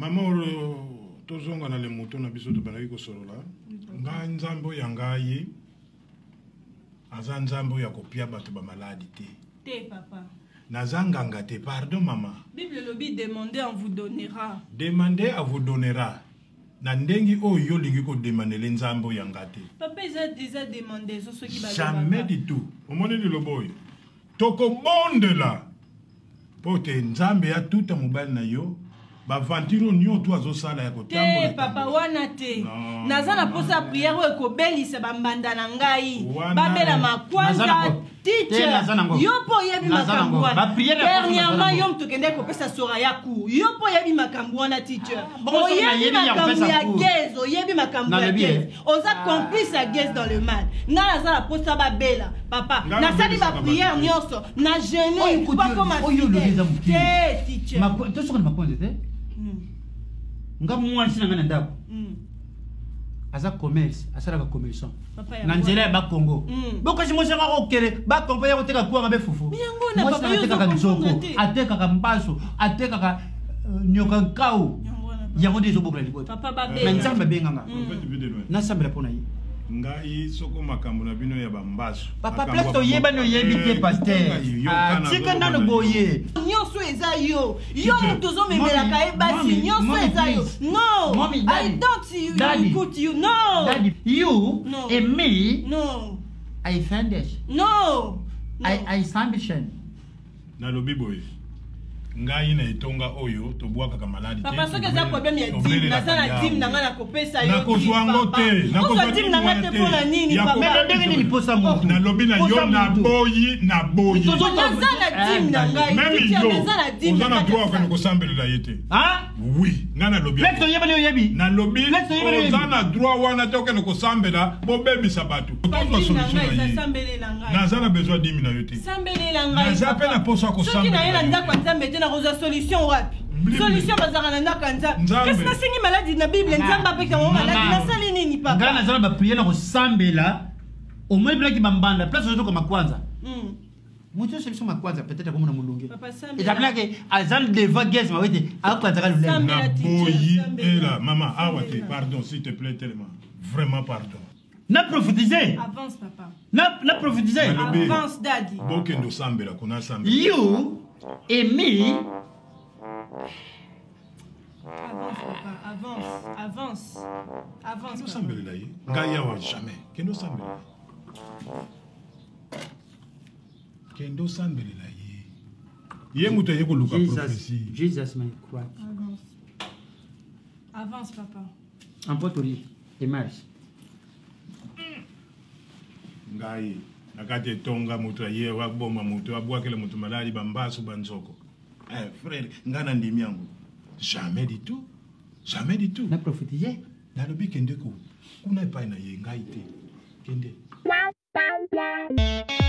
Maman, tozonga na le moto na biso to banaki ko solola. Nga nzambo ya ngai aza nzambo ya kopia bato ba maladi te. Te papa. Nazanganga te, pardon maman. Bible lobi demandez on vous donnera. Demandez à vous donnera. Na ndengi oyo lingi ko demander le nzambo ya ngate. Papa ils ont déjà demandé ce qui va jamais du tout. Au moment de loboy. Toko bonde la. Pote nzambe ya tout mobile na yo. Ba vantiro nyo to azosala ya kotambola. Te papa wana te. Naza na posa prière ko belisa bambanda na ngai. Babela makwanza teacher. Yopo yebi makambo wana. Dernièrement yom tokende ko pesa sora ya ku. Yopo yebi makambo wana teacher. Yebi makambo ya gezo, yebi makambo ya gezo. Oza complice ya gezo dans le mal. Na naza na posa babela. Papa, na sali ba prière nyonso, na jeûner pas comme te teacher. Ma to soko na makonde te. Nga mwa sina ngana ndako. Aza commerce, asala ka commerçant. Na nzela ba Congo. Boko si mosa ko kere, ba Congo ya koteka kuwa ngabe fufu. Moi na teka ka nzoko, ateka ka mbaso, ateka ka nyoka kau. Yango dezo bokla libota. Papa babe. Na nzamba benganga. Na sambela pona yi. Ngai soko makambo na bino ya bambaso. Papa plato yeba no yebi te pasteur. Tika nano boye. Nyonso eza yo. Yo mutozo memela ka ebasi nyonso eza yo. No. Mommy, I don't you écoute you. No. Daddy, you and me. No. I finish. No. I ambition. Na lobi boy. Ngai na etonga oyo to bwaka ka maladi te. Papa soki za problème ya dim na sana dim na ngana kopesa yo. Na kozwango te. Na kozwango dim na ngate pona nini papa. Mais ndenge ni posa mo. Na lobi na yo na boyi na boyi. Na sana dim na ngai. Même yo. Ozana droit ko kosambela yete. Hein? Oui, ngana lobi. Plato yeba no yebi. Na lobi. Ozana droit wana te ko kosambela bo bebi sabatu. Pas solution na sambele na ngai. Na zana besoin 10 000 yote. Sambele na ngai. Na zape na posa ko sambela. Soki na yena ndako nzambe na rosa solution wapi? Solution bazaka na ndako nzambe. Qu'est-ce que c'est maladie na Bible nzambe apeka mo maladie na sali nini papa? Ngana zana ba prier na ko sambela. Au moins blaki bambanda place zoto kama kwanza. Mutu solution makwanza peut-être comme na mulunge. Et j'appelle que azal devant guest ma wete akwanza ka lulema. Na boyi ela maman awate pardon s'il te plaît tellement. Vraiment pardon. Na prophétiser. Avance papa. Na prophétiser. Avance daddy. Bokendo sambela kuna sambela. You et me. Avance. Kendo sambela ye. Ngaya wa jamais. Kendo sambela. Kendo sambela ye. Ye muto ye ko luka prophétie. Jesus my Christ. Avance papa. En potori. Image. Ngai nakate tonga mutu ye wa boma mutu abwakele mutu malali bambasu banzoko. Frère, ngana ndimi yangu. Jamais du tout. Jamais du tout. Na prophétiser. Na lobi kende ko. Kuna epai na ye ngai te. Kende.